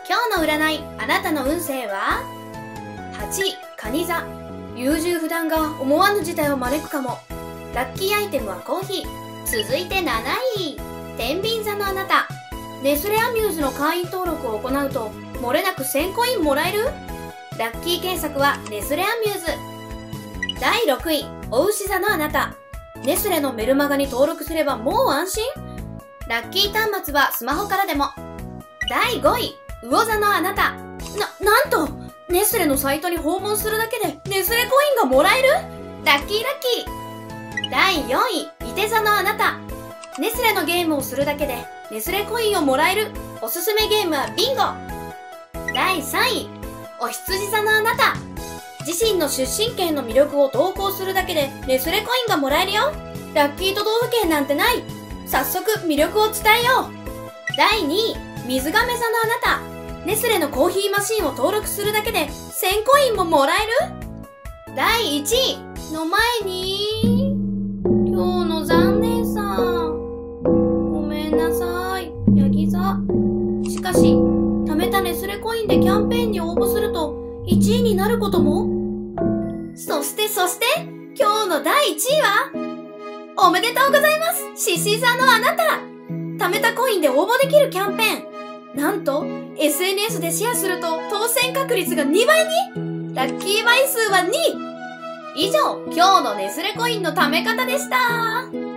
今日の占い、あなたの運勢は 8. 蟹座。優柔不断が思わぬ事態を招くかも。ラッキーアイテムはコーヒー。続いて7位、天秤座のあなた。ネスレアミューズの会員登録を行うと漏れなく1000コインもらえる。ラッキー検索はネスレアミューズ。第6位、お牛座のあなた。ネスレのメルマガに登録すればもう安心。ラッキー端末はスマホからでも。第5位、魚座のあなた。なんとネスレのサイトに訪問するだけでネスレコインがもらえる。ラッキーラッキー。第4位、いて座のあなた。ネスレのゲームをするだけでネスレコインをもらえる。おすすめゲームはビンゴ。第3位、お羊座のあなた。自身の出身県の魅力を投稿するだけでネスレコインがもらえるよ。ラッキー都道府県なんてない。早速魅力を伝えよう。第2位、水亀座のあなた。ネスレのコーヒーマシンを登録するだけで1000コインももらえる。第1位の前に、今日の残念さん。ごめんなさい、ヤギ座。しかし、貯めたネスレコインでキャンペーンに応募すると1位になることも。そして、今日の第1位は、おめでとうございます、獅子座のあなた。貯めたコインで応募できるキャンペーン。なんと、SNS でシェアすると当選確率が2倍に。ラッキー倍数は2。以上、今日のネスレコインの貯め方でした。